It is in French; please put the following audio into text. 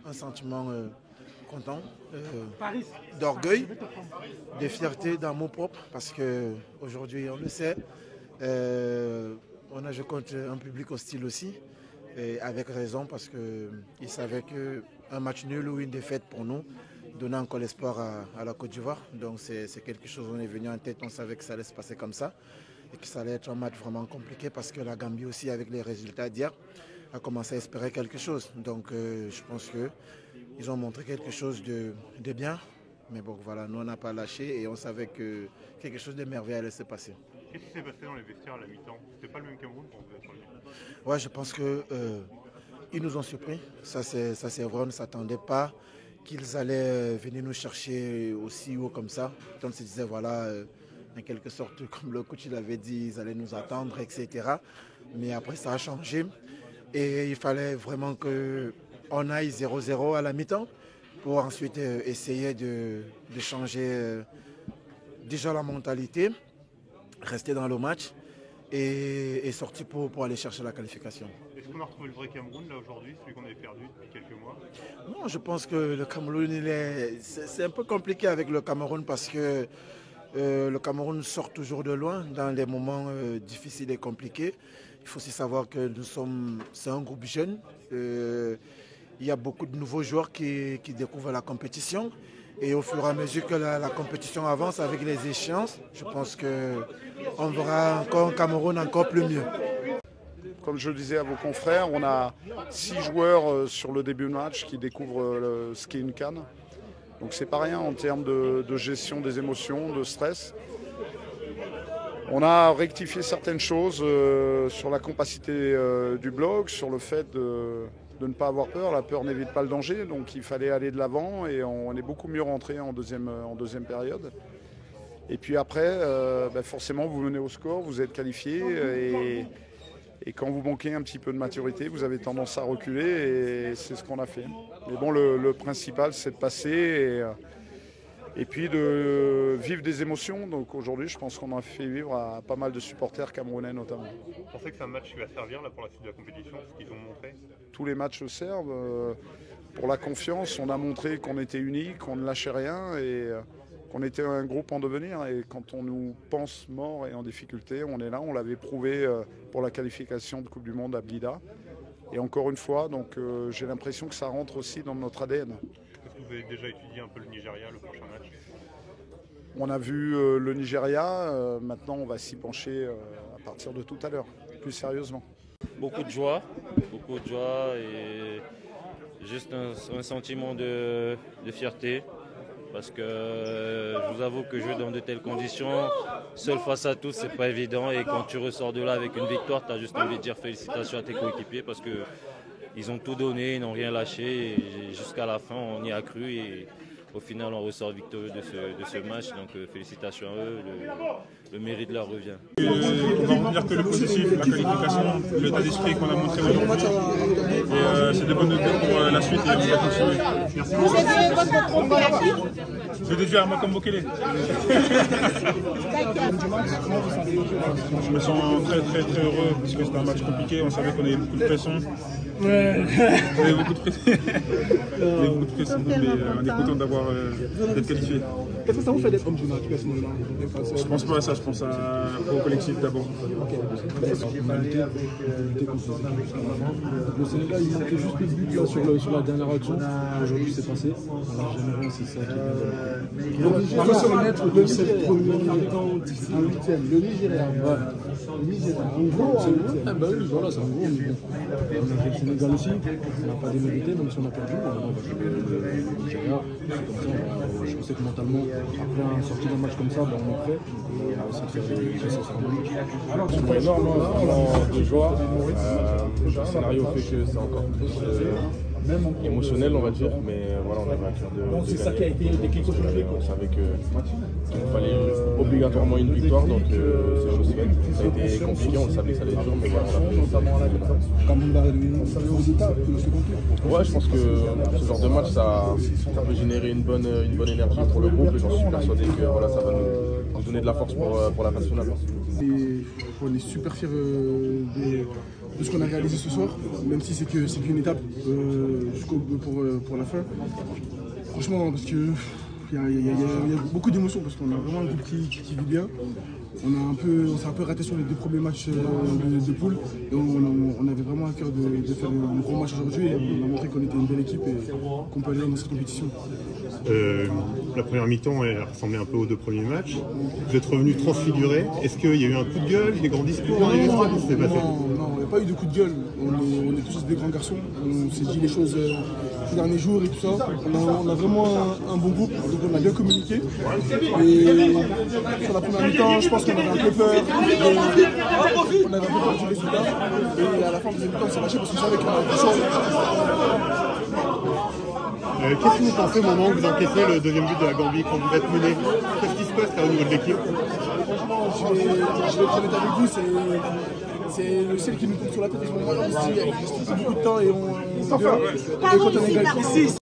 un sentiment content, d'orgueil, de fierté, d'amour propre, parce qu'aujourd'hui, on le sait, on a joué contre un public hostile aussi, et avec raison, parce qu'ils savaient qu'un match nul ou une défaite pour nous donnait encore l'espoir à la Côte d'Ivoire. Donc c'est quelque chose, on est venu en tête, on savait que ça allait se passer comme ça, et que ça allait être un match vraiment compliqué, parce que la Gambie aussi, avec les résultats d'hier, a commencé à espérer quelque chose. Donc je pense qu'ils ont montré quelque chose de bien. Mais bon, voilà, nous on n'a pas lâché et on savait que quelque chose de merveilleux allait se passer. Qu'est-ce qui s'est passé dans les vestiaires à la mi-temps? C'était pas le même Cameroun quand vous êtes revenu? Ouais, je pense qu'ils nous ont surpris. Ça c'est vrai, on ne s'attendait pas qu'ils allaient venir nous chercher aussi haut comme ça. On se disait, voilà, en quelque sorte, comme le coach l'avait dit, ils allaient nous attendre, etc. Mais après, ça a changé. Et il fallait vraiment qu'on aille 0-0 à la mi-temps pour ensuite essayer de changer déjà la mentalité, rester dans le match et sortir pour aller chercher la qualification. Est-ce qu'on a retrouvé le vrai Cameroun là aujourd'hui, celui qu'on avait perdu depuis quelques mois? Non, je pense que le Cameroun, c'est un peu compliqué avec le Cameroun parce que le Cameroun sort toujours de loin dans les moments difficiles et compliqués. Il faut aussi savoir que c'est un groupe jeune. Il y a beaucoup de nouveaux joueurs qui découvrent la compétition. Et au fur et à mesure que la compétition avance avec les échéances, je pense qu'on verra encore un Cameroun encore plus mieux. Comme je le disais à vos confrères, on a 6 joueurs sur le début de match qui découvrent ce qu'est une CAN. Donc c'est pas rien en termes de gestion des émotions, de stress. On a rectifié certaines choses sur la compacité du bloc, sur le fait de ne pas avoir peur. La peur n'évite pas le danger, donc il fallait aller de l'avant et on est beaucoup mieux rentré en deuxième période. Et puis après, forcément, vous menez au score, vous êtes qualifié et quand vous manquez un petit peu de maturité, vous avez tendance à reculer et c'est ce qu'on a fait. Mais bon, le principal, c'est de passer et puis de vivre des émotions. Donc aujourd'hui, je pense qu'on a fait vivre à pas mal de supporters camerounais notamment. Vous pensez que c'est un match qui va servir là, pour la suite de la compétition, ce qu'ils ont montré? Tous les matchs servent. Pour la confiance, on a montré qu'on était unis, qu'on ne lâchait rien et qu'on était un groupe en devenir. Et quand on nous pense mort et en difficulté, on est là. On l'avait prouvé pour la qualification de Coupe du Monde à Blida. Et encore une fois, donc j'ai l'impression que ça rentre aussi dans notre ADN. Est-ce que vous avez déjà étudié un peu le Nigeria, le prochain match? On a vu le Nigeria, maintenant on va s'y pencher à partir de tout à l'heure, plus sérieusement. Beaucoup de joie et juste un sentiment de fierté parce que je vous avoue que jouer dans de telles conditions, seul face à tous, c'est pas évident et quand tu ressors de là avec une victoire, tu as juste envie de dire félicitations à tes coéquipiers parce qu'ils ont tout donné, ils n'ont rien lâché et jusqu'à la fin on y a cru et au final on ressort victorieux de ce match, donc félicitations à eux, le mérite leur revient. On va retenir que le positif, la qualification, l'état d'esprit qu'on a montré aujourd'hui. Et c'est de bonnes nouvelles pour la suite et on va continuer. Merci. Vous avez votre trophée? Je vais déduire à moi comme Bokele. Je me sens très heureux parce que c'était un match compliqué, on savait qu'on avait beaucoup de pression. Ouais. On avait beaucoup de pression, mais on est content d'être qualifié. Qu'est-ce que ça vous fait d'être homme du match personnellement? Je pense pas à ça, je pense au collectif d'abord. Le Sénégal, il manquait juste le but là, sur la dernière action. Aujourd'hui, c'est passé. Alors, j'aimerais, c'est ça qui est. On va se remettre de cette première mi-temps en huitième. Le Nigeria. Ouais. Le Nigeria. En gros, oui, voilà, c'est un gros. On a fait le Sénégal aussi. On n'a pas démérité, même si on a perdu. On va jouer le Nigeria. C'est comme ça. Je sais que mentalement, après un sortie d'un match comme ça, on est prêt. On va essayer de faire des gestes Alors, c'est pas énorme, de joie. Le scénario fait que c'est encore plus émotionnel, on va dire, mais voilà, on avait à cœur de c'est ça qui a été déclic aujourd'hui. On savait qu'il fallait obligatoirement une victoire, donc c'est chose faite. Ça a été compliqué, on savait que ça allait être dur, mais voilà, ouais, je pense que ce genre de match, ça peut générer une bonne énergie pour le groupe et j'en suis persuadé que voilà, ça va nous donner de la force pour la nationale. On est super fiers de ce qu'on a réalisé ce soir, même si c'est qu'une étape pour la fin. Franchement, parce que il y a beaucoup d'émotions, parce qu'on a vraiment un groupe qui vit bien. On s'est un peu raté sur les 2 premiers matchs de poule. Et on avait vraiment à cœur de faire un gros match aujourd'hui. Et on a montré qu'on était une belle équipe et qu'on peut aller dans cette compétition. La première mi-temps, elle ressemblait un peu aux 2 premiers matchs. Vous êtes revenu transfiguré. Est-ce qu'il y a eu un coup de gueule, des grands discours dans les vestiaires? Qu'est-ce qui s'est passé? Non, il n'y a pas eu de coup de gueule. On est tous des grands garçons. On s'est dit les choses ces derniers jours et tout ça. On a vraiment un bon groupe, donc on a bien communiqué. Et sur la première mi-temps, je pense qu'on avait un peu peur. On avait un peu peur du résultat. Et à la fin de la mi-temps, on s'est lâché parce qu'on savait qu'il y avait quelque chose. Qu'est-ce que vous pensez au moment où vous encaissez le 2e but de la Gambie quand vous êtes mené? Qu'est-ce qui se passe là au niveau de l'équipe? Franchement, je vais être honnête avec vous, c'est le ciel qui nous tombe sur la tête. On se dit, il reste beaucoup de temps et on vient. Et quand on est ici,